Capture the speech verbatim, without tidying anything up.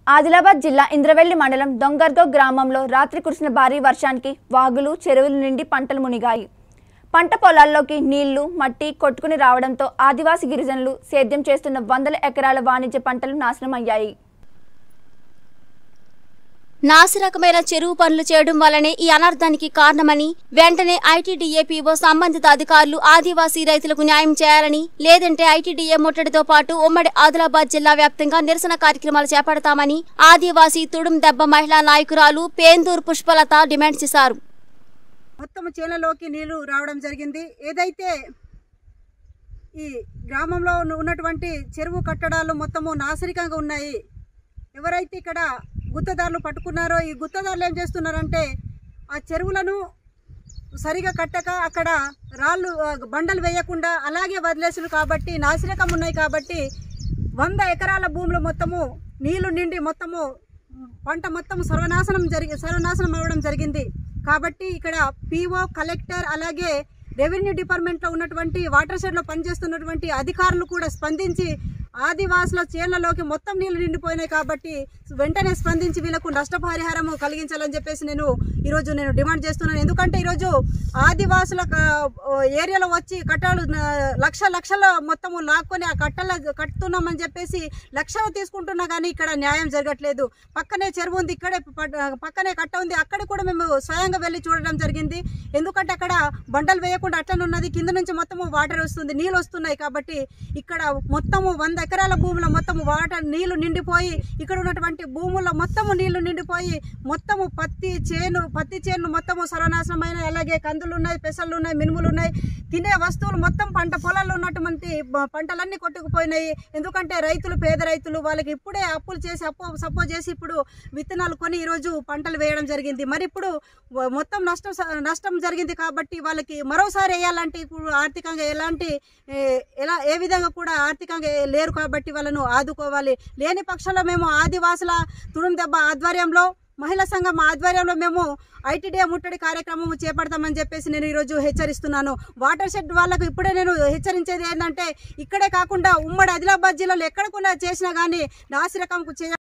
ఆదిలాబాద్ జిల్లా ఇంద్రవెల్లి మండలం దొంగర్గో గ్రామంలో రాత్రి కురిసిన భారీ వర్షానికి వాగులు చెరువుల నిండి పంటలు మునిగాయి. పంట పొలాల్లోకి నీళ్లు మట్టి కొట్టుకుని రావడంతో ఆదివాసీ గిరిజనులు సేద్యం చేస్తున్న వందల ఎకరాల వాణిజ్య పంటలు నాశనమయ్యాయి. నాసిరకమైన చెరువు పనులు చేయడం వల్లనే ఈ అనర్థానికి కారణమని వెంటనే ఐటీడీఏ పీఓ సంబంధిత అధికారులు ఆదివాసీ రైతులకు న్యాయం చేయాలని, లేదంటే ఐటీడీఏ ముట్టడితో పాటు ఉమ్మడి ఆదిలాబాద్ జిల్లా వ్యాప్తంగా నిరసన కార్యక్రమాలు చేపడతామని ఆదివాసీ తుడుం దెబ్బ మహిళా నాయకురాలు పేందూర్ పుష్పలత డిమాండ్ చేశారు. మొత్తం చేలలోకి నీళ్లు రావడం జరిగింది. ఏదైతే ఈ గ్రామంలో ఉన్నటువంటి చెరువు కట్టడాలు మొత్తము నాసిరకంగా ఉన్నాయి. ఎవరైతే ఇక్కడ గుత్తదారులు పట్టుకున్నారో ఈ గుత్తదారులు ఏం చేస్తున్నారంటే ఆ చెరువులను సరిగా కట్టక అక్కడ రాళ్ళు బండలు వేయకుండా అలాగే వదిలేసారు. కాబట్టి నాసిరకం ఉన్నాయి. కాబట్టి వంద ఎకరాల భూములు మొత్తము నీళ్లు నిండి మొత్తము పంట మొత్తం సర్వనాశనం జరిగి సర్వనాశనం అవ్వడం జరిగింది. కాబట్టి ఇక్కడ పీఓ కలెక్టర్ అలాగే రెవెన్యూ డిపార్ట్మెంట్లో ఉన్నటువంటి వాటర్ షెడ్లో పనిచేస్తున్నటువంటి అధికారులు కూడా స్పందించి ఆదివాసుల చేళ్లలోకి మొత్తం నీళ్లు నిండిపోయినాయి. కాబట్టి వెంటనే స్పందించి వీళ్ళకు నష్టపరిహారం కలిగించాలని చెప్పేసి నేను ఈరోజు నేను డిమాండ్ చేస్తున్నాను. ఎందుకంటే ఈరోజు ఆదివాసుల ఏరియాలో వచ్చి కట్టలు లక్ష లక్షల మొత్తము లాక్కొని ఆ కట్టలు కట్టుతున్నామని చెప్పేసి లక్షలు తీసుకుంటున్నా కానీ ఇక్కడ న్యాయం జరగట్లేదు. పక్కనే చెరువు ఉంది, ఇక్కడే పక్కనే కట్ట ఉంది, అక్కడ కూడా మేము స్వయంగా వెళ్ళి చూడడం జరిగింది. ఎందుకంటే అక్కడ బండలు వేయకుండా అట్లనే ఉన్నది, కింద నుంచి మొత్తము వాటర్ వస్తుంది, నీళ్ళు వస్తున్నాయి. కాబట్టి ఇక్కడ మొత్తము వంద ఎకరాల భూముల మొత్తము వాటర్ నీళ్లు నిండిపోయి ఇక్కడ ఉన్నటువంటి భూముల్లో మొత్తము నీళ్లు నిండిపోయి మొత్తము పత్తి చేను పత్తి చేను మొత్తము సర్వనాశనమైన, అలాగే కందులు ఉన్నాయి, పెసలు ఉన్నాయి, మినుములు ఉన్నాయి, తినే వస్తువులు మొత్తం పంట పొలాల్లో ఉన్నటువంటి పంటలన్నీ కొట్టుకుపోయినాయి. ఎందుకంటే రైతులు పేద రైతులు వాళ్ళకి ఇప్పుడే అప్పులు చేసి అప్పు సప్పో చేసి ఇప్పుడు విత్తనాలు కొని ఈరోజు పంటలు వేయడం జరిగింది. మరి ఇప్పుడు మొత్తం నష్టం నష్టం జరిగింది. కాబట్టి వాళ్ళకి మరోసారి వేయాలంటే ఇప్పుడు ఆర్థికంగా ఎలాంటి ఎలా ఏ విధంగా కూడా ఆర్థికంగా లేరు. కాబట్టి వాళ్ళను ఆదుకోవాలి. లేని పక్షంలో మేము ఆదివాసుల తుడుం దెబ్బ ఆధ్వర్యంలో మహిళా సంఘం ఆధ్వర్యంలో మేము ఐటీడీఏ ముట్టడి కార్యక్రమం చేపడతామని చెప్పేసి నేను ఈరోజు హెచ్చరిస్తున్నాను. వాటర్ షెడ్ వాళ్ళకు ఇప్పుడే నేను హెచ్చరించేది ఏంటంటే ఇక్కడే కాకుండా ఉమ్మడి ఆదిలాబాద్ జిల్లాలో ఎక్కడికన్నా చేసినా కానీ నాసిరకంకు చేయ